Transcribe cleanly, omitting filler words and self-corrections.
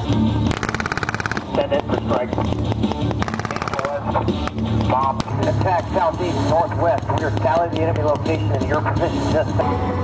Send in for strike. Bomb. Attack southeast, northwest. We are tallying the enemy location in your position just